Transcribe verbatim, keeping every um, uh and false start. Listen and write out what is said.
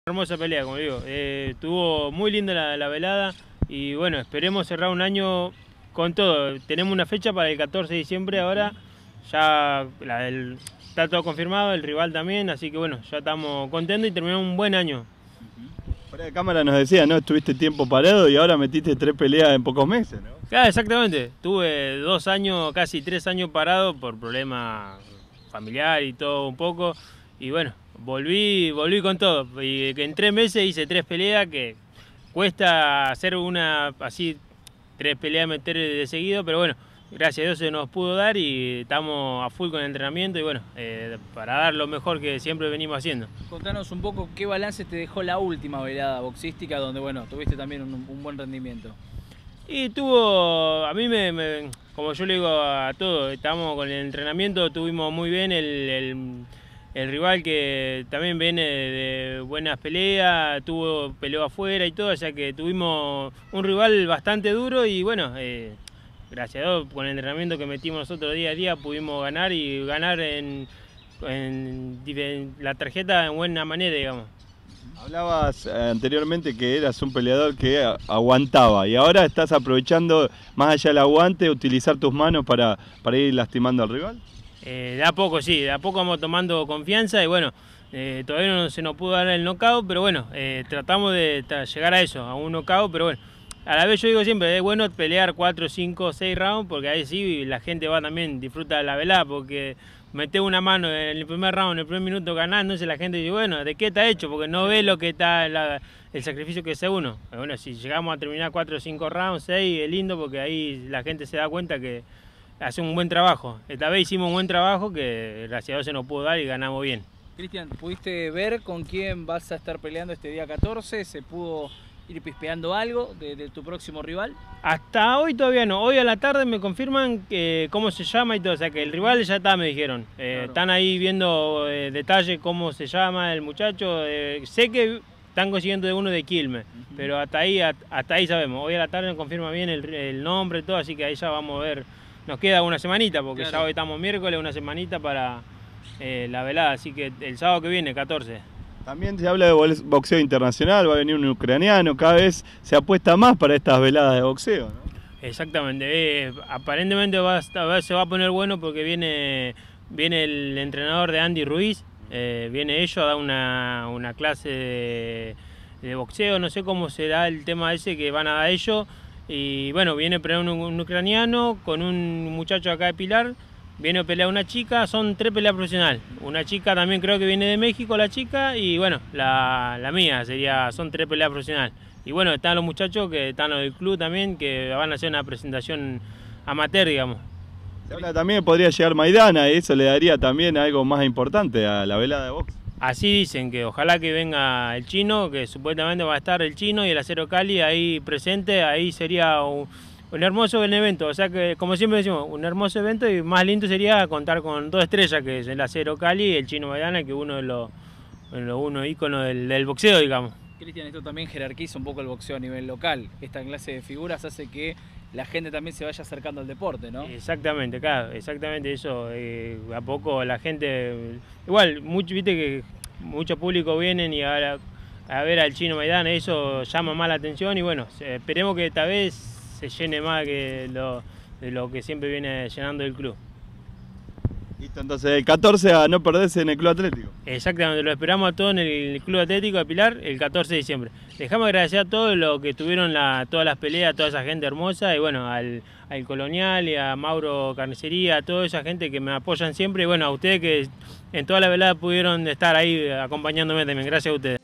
Hermosa pelea, como digo, eh, estuvo muy linda la, la velada y bueno, esperemos cerrar un año con todo. Tenemos una fecha para el catorce de diciembre ahora, ya la del, está todo confirmado, el rival también, así que bueno, ya estamos contentos y terminamos un buen año. Fuera de cámara nos decía, ¿no? Estuviste tiempo parado y ahora metiste tres peleas en pocos meses, ¿no? Claro, exactamente, tuve dos años, casi tres años parado por problemas familiares y todo un poco, y bueno, volví, volví con todo, y en tres meses hice tres peleas que cuesta hacer una, así, tres peleas meter de seguido, pero bueno, gracias a Dios se nos pudo dar y estamos a full con el entrenamiento y bueno, eh, para dar lo mejor que siempre venimos haciendo. Contanos un poco qué balance te dejó la última velada boxística donde bueno, tuviste también un, un buen rendimiento. Y tuvo, a mí me, me, como yo le digo a todos, estamos con el entrenamiento, tuvimos muy bien el, el, el rival que también viene de, de buenas peleas, tuvo peleó afuera y todo, o sea que tuvimos un rival bastante duro y bueno, eh, gracias a Dios con el entrenamiento que metimos nosotros día a día pudimos ganar y ganar en, en, en la tarjeta en buena manera, digamos. Hablabas anteriormente que eras un peleador que aguantaba y ahora estás aprovechando, más allá del aguante, utilizar tus manos para, para ir lastimando al rival. Eh, de a poco, sí, de a poco vamos tomando confianza y bueno, eh, todavía no se nos pudo dar el knockout, pero bueno, eh, tratamos de llegar a eso, a un knockout, pero bueno, a la vez yo digo siempre, es bueno pelear cuatro, cinco, seis rounds, porque ahí sí la gente va también, disfruta de la velada, porque meter una mano en el primer round, en el primer minuto ganando, entonces la gente dice, bueno, ¿de qué está hecho? Porque no ve lo que está, la, el sacrificio que hace uno. Bueno, si llegamos a terminar cuatro, cinco rounds, seis, es lindo, porque ahí la gente se da cuenta que hace un buen trabajo. Esta vez hicimos un buen trabajo que gracias a Dios se nos pudo dar y ganamos bien. Cristian, ¿pudiste ver con quién vas a estar peleando este día catorce? ¿Se pudo ir pispeando algo de, de tu próximo rival? Hasta hoy todavía no. Hoy a la tarde me confirman que, cómo se llama y todo. O sea que el rival ya está, me dijeron. Eh, claro. Están ahí viendo eh, detalles, cómo se llama el muchacho. Eh, sé que están consiguiendo de uno de Quilmes, uh-huh. Pero hasta ahí, hasta ahí sabemos. Hoy a la tarde nos confirma bien el, el nombre y todo, así que ahí ya vamos a ver. Nos queda una semanita, porque claro. Ya hoy estamos miércoles, una semanita para eh, la velada. Así que el sábado que viene, catorce. También se habla de boxeo internacional, va a venir un ucraniano, cada vez se apuesta más para estas veladas de boxeo, ¿no? Exactamente, eh, aparentemente va a estar, se va a poner bueno porque viene, viene el entrenador de Andy Ruiz, eh, viene ellos a dar una, una clase de, de boxeo, no sé cómo será el tema ese que van a dar ellos, y bueno, viene a pelear un, un ucraniano con un muchacho acá de Pilar. Viene a pelear una chica, son tres peleas profesionales. Una chica también creo que viene de México, la chica, y bueno, la, la mía sería, son tres peleas profesionales. Y bueno, están los muchachos que están los del club también, que van a hacer una presentación amateur, digamos. Se habla también podría llegar Maidana, y eso le daría también algo más importante a la velada de box. Así dicen, que ojalá que venga el chino, que supuestamente va a estar el chino y el Acero Cali ahí presente, ahí sería un... Un hermoso evento, o sea que, como siempre decimos, un hermoso evento y más lindo sería contar con dos estrellas, que es el Acero Cali y el Chino Maidana, que uno de los, uno, uno íconos del, del boxeo, digamos. Cristian, esto también jerarquiza un poco el boxeo a nivel local. Esta clase de figuras hace que la gente también se vaya acercando al deporte, ¿no? Exactamente, claro, exactamente eso. Eh, a poco la gente, igual, mucho, viste que mucho público vienen y ahora a ver al Chino Maidana, eso llama más la atención y bueno, esperemos que esta vez se llene más que lo, de lo que siempre viene llenando el club. Listo, entonces el catorce a no perderse en el Club Atlético. Exactamente, lo esperamos a todos en el Club Atlético de Pilar el catorce de diciembre. Dejamos agradecer a todos los que estuvieron la, todas las peleas, a toda esa gente hermosa y bueno, al, al Colonial y a Mauro Carnicería, a toda esa gente que me apoyan siempre y bueno, a ustedes que en toda la velada pudieron estar ahí acompañándome también. Gracias a ustedes.